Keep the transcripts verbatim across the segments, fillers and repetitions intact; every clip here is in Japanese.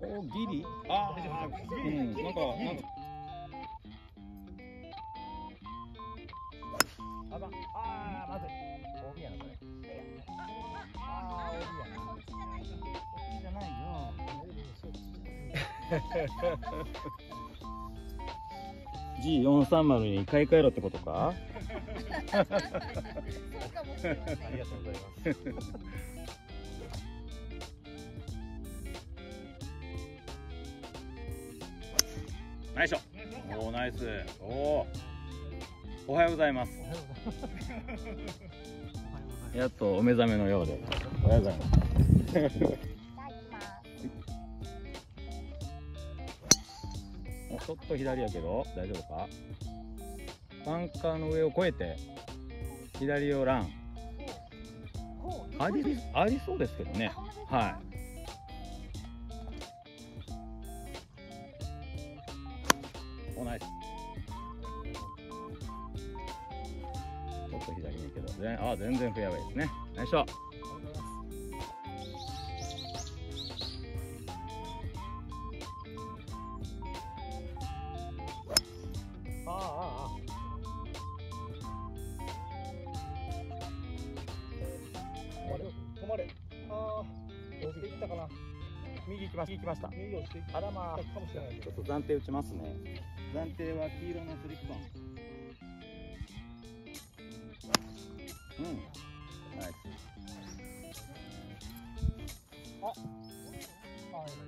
お、ギリ。ああ、うん、なんか、なんか。あかん。ああ、まずい。オービーやな、これ。ああ、オービーやな。そっちじゃないよ。ジーよんさんまる に買い替えろってことか。 そうかもしれません。 ありがとうございます。ナイス。おお、ナイス。おお。おはようございます。やっとお目覚めのようで。おはようございます。ちょっと左やけど大丈夫か。バンカーの上を越えて左をラン。ありありそうですけどね。はい。お、ナイス。ちょっと左にけど、全あ全然フェアウェイですね。ナイスショット。ああああ。止まれ。ああ。押していったかな。右行きました。右行きました。右押していった。あらまあ。かもしれない。ちょっと暫定打ちますね。暫定は黄色のスリップオン。うん。ナイス。あ。あ。大丈夫。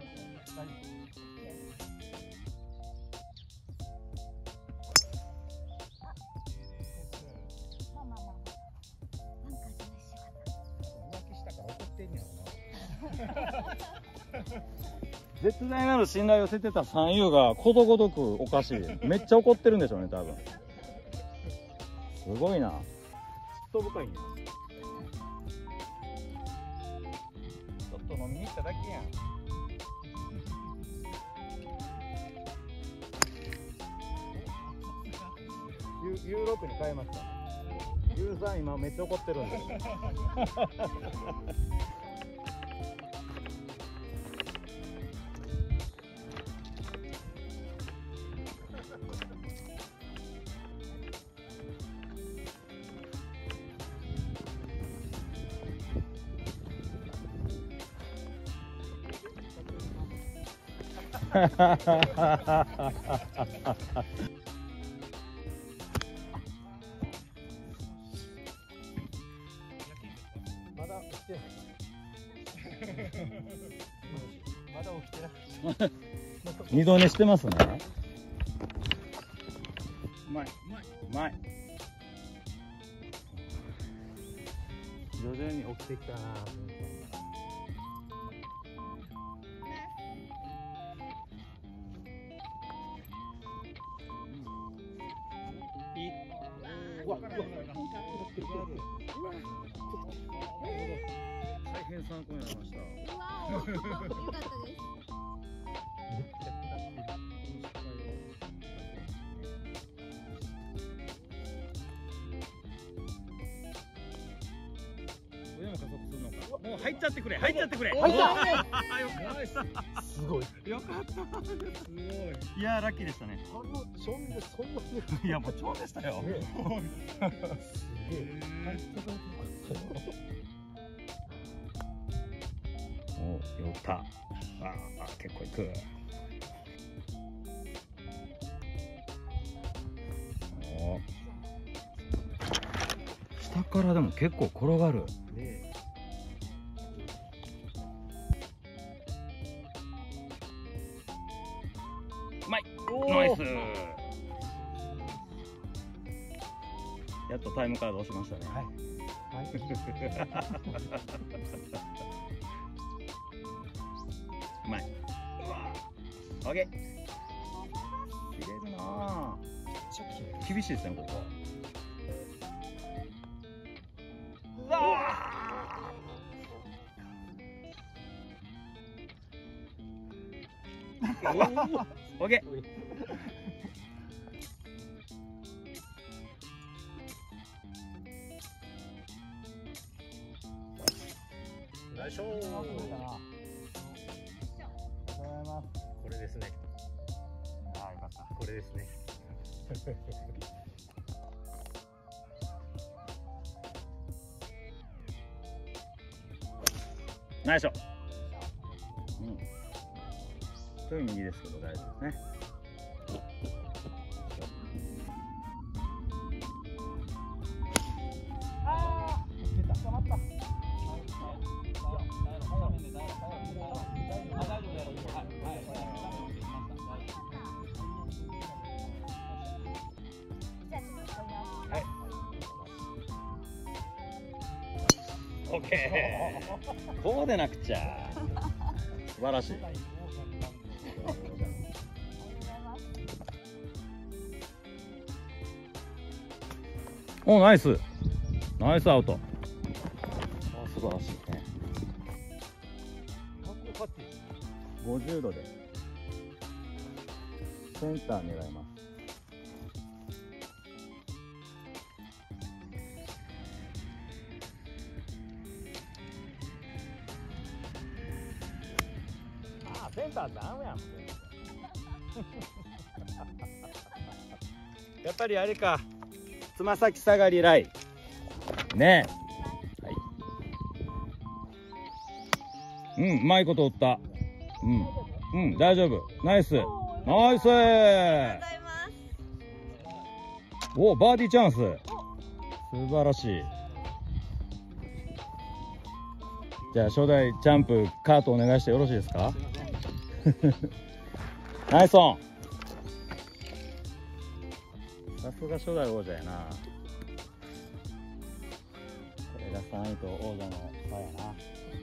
絶大なる信頼を寄せてた三遊がことごとくおかしい。めっちゃ怒ってるんでしょうね、多分。すごいな。嫉妬深いんや。ちょっと飲みに行っただけやん。ユユーロップに変えました。ユーさん今めっちゃ怒ってるんで。まだ起きてない。まだ起きてない。二度寝してますね。うまい、うまい、うまい。徐々に起きてきたな。うわ、うわ、大変参考になりました。 うわお、よかったです。 上も加速するのか。もう入っちゃってくれ、入っちゃってくれ。 入った。 すごい。よかった。すごい。いや、ラッキーでしたね。 あのチョンでそんなに。 いや、もう超でしたよ。 すげえ。 お、よった。ああ、結構いく。お。下からでも結構転がる。 ね。 うまい。ナイス。やっとタイムカード押しましたね。 はい。はい。 うまい。オッケー。切れるなあ。厳しいですね、ここ。うわあ。オッケー。 ナイスショット。ありがとうございます。 ですね。 ああ、よかった。 これですね。 ナイスショット。うん。ちょい右ですけど大丈夫ですね。 ああ、出た。捕まった。 オッケー。こうでなくちゃ。素晴らしい。お、ナイス。ナイスアウト。あ、素晴らしいね。ごじゅうどでセンター狙います。 あ、センターダウンやん。 やっぱりあれか。つま先下がりライねえ、はい、うん、うまいこと打った。うん、うん、大丈夫。ナイスナイス。お、バーディーチャンス。素晴らしい。じゃあ初代ジャンプカートお願いしてよろしいですか。ナイスオン。さすが初代王者やな。これがさんいと王者の差やな。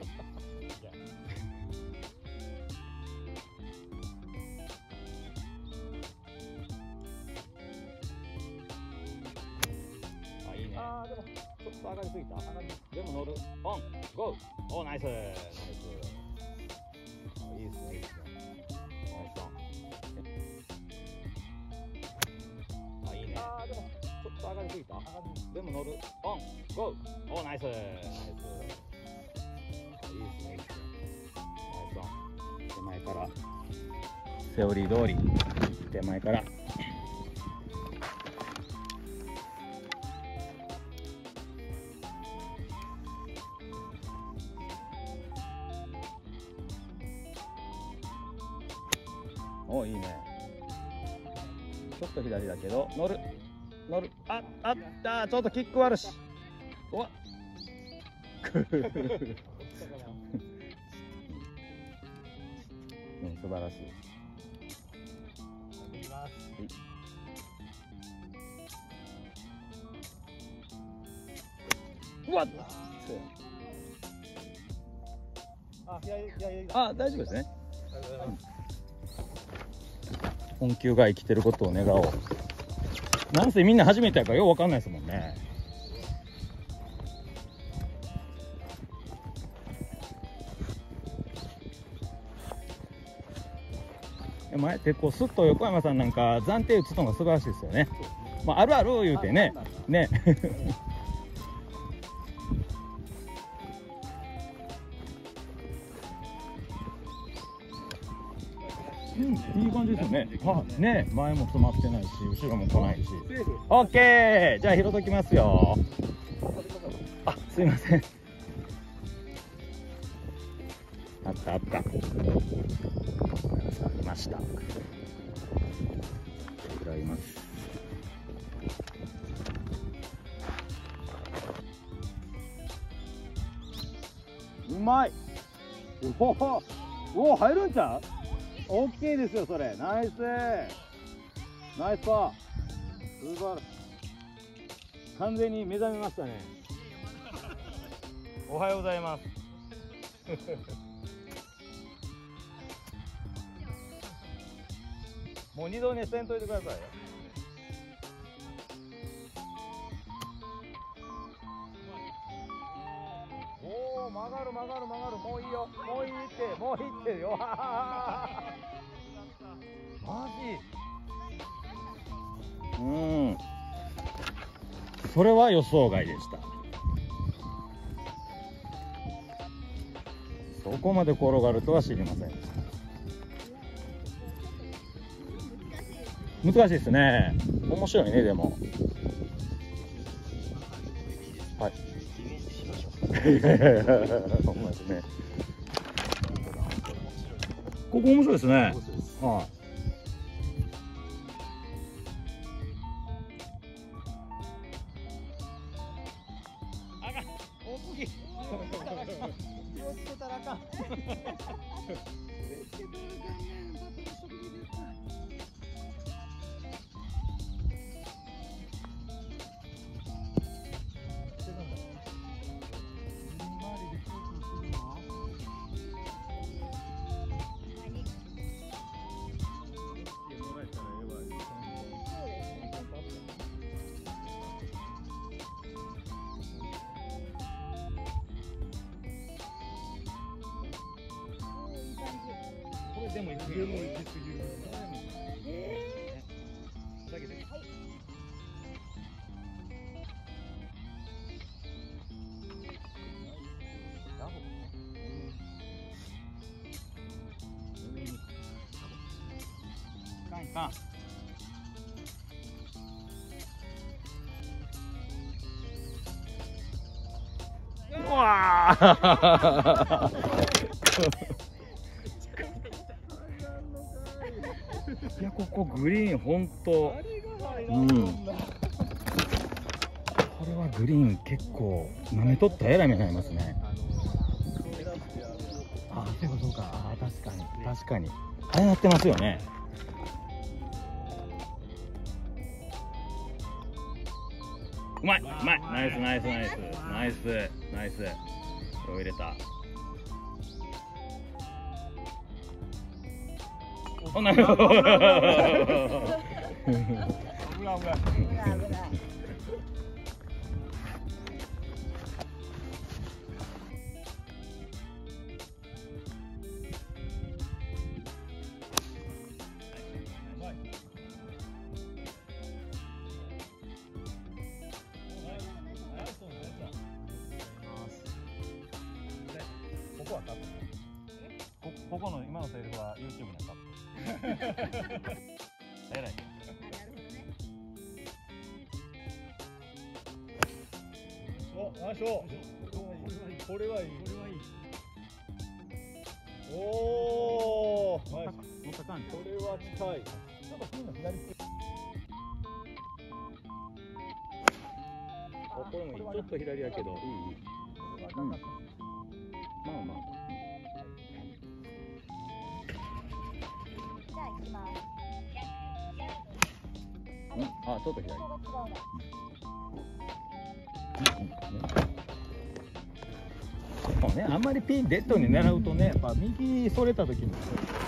あ、いいね。 ああ、でもちょっと上がりすぎた。上がり。 でも乗る。オン、ゴー。お、ナイス。ナイス。あ、いいですね。いいですね。ナイスオン。あ、いいね。 ああ、でもちょっと上がりすぎた。上がり。 でも乗る。オン、ゴー。お、ナイス。ナイス。あ、いいですね。いいですね。ナイスオン。手前から。セオリー通り。手前から。お、いいね。ちょっと左だけど乗る乗る。ああったー、ちょっとキック悪し。おわっうん、素晴らしい。はい、うわっ、 あ、いやいやいや。 あ、大丈夫ですね。本球が生きてることを願おう。なんせみんな初めてやからようわかんないですもんね。前ってこうすっと横山さんなんか暫定打つのが素晴らしいですよね。まあ、あるある言うてね。ね。うん、いい感じですよね。はね、前も詰まってないし、後ろも来ないし。オッケー、じゃあ拾っときますよ。あ、すいません。あったあった。いました。拾います。うまい。おお、おお、入るんちゃう？オッケーですよ、それ。ナイス。ナイスパー。素晴らしい。完全に目覚めましたね。おはようございます。もう二度寝せんといてくださいよ。おお、曲がる曲がる曲がる。もういいよ。もういいって、もういいってよ。マジ。うん。それは予想外でした。そこまで転がるとは知りませんでした。 難しいですね。面白いね、でも。はい。 リベンジしましょう。 ほんまですね。ここ面白いですね。はい。 あかん。大きい。気をつけたらあかん。 でも行き過ぎる。でも行き過ぎる。 え下げて。はい。かんかん。うわいや、ここグリーン本当、うん、これはグリーン結構なめとったらえらい目になりますね。ああ、そうかそうか。ああ、確かに確かにあれやってますよね。うまいうまい、ナイスナイスナイスナイスナイス。これを入れた。おなるほど。危ない危ない。 危ない危ない。 ここはカット。こここの今のセリフは YouTube にはカット。えらい。お、ナイスショー。これはいい。これはいい。おお。ナイス。 乗った感じ。 これは近い。ちょっとピンの左手。 あ、これもいい。ちょっと左やけどいい。うん。まあまあ。うん、あ、ちょっと左。そうね、あんまりピンデッドに狙うとね、やっぱ右それた時に。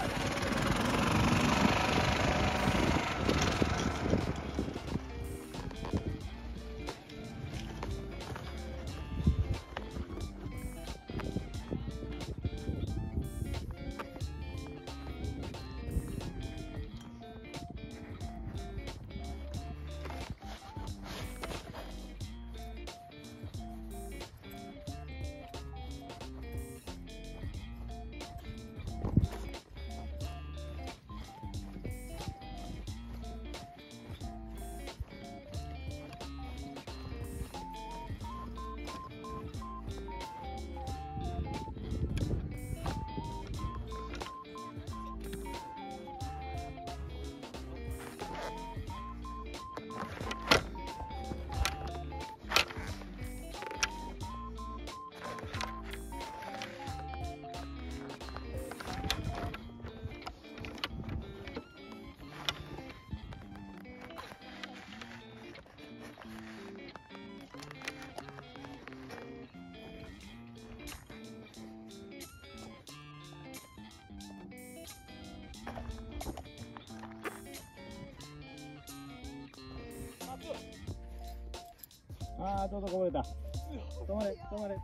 ああ、ちょっとこぼれた。止まれ、止まれ。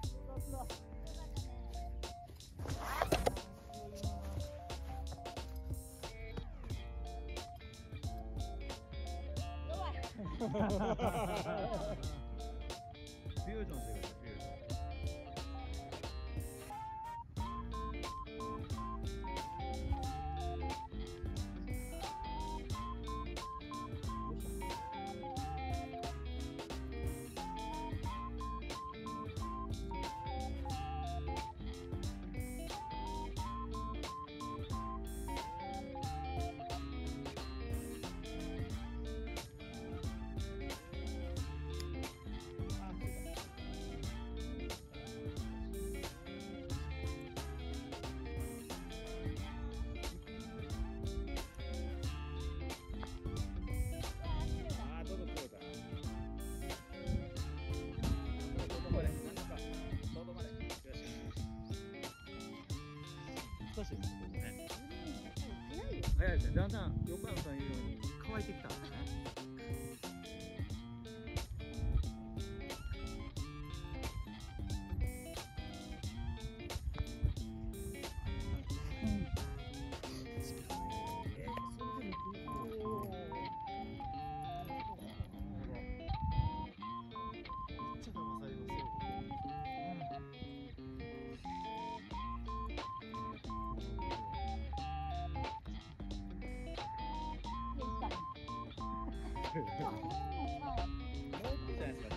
フュージョンしてください、フュージョン。 優しいですね。 早いよ。 早いですね。だんだん横山さん言うように乾いてきたんですね。 じゃないですか。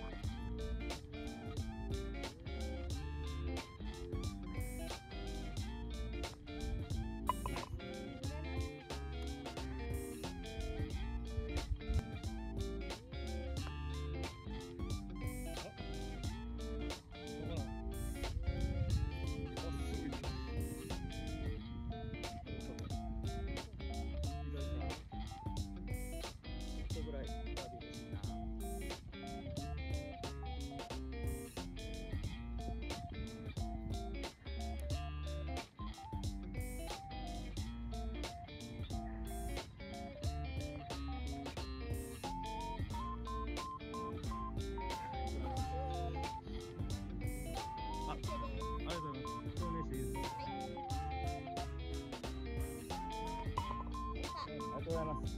ありがとうございます。証明していいですか。ありがとうございます。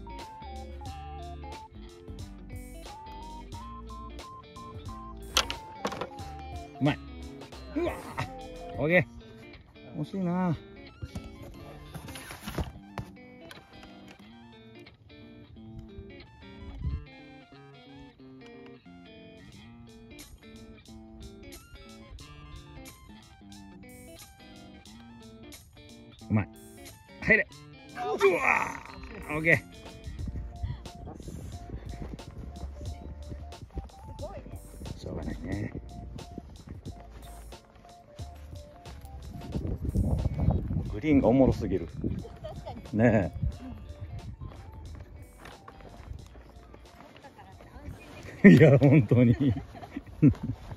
うまい。うわー、オッケー。惜しいな。うまい。入れ。うわー、オッケー。 すごいね。 しょうがないね。グリーンがおもろすぎる。 確かに。 ね持ったからって安心できる。 え。いや、本当に。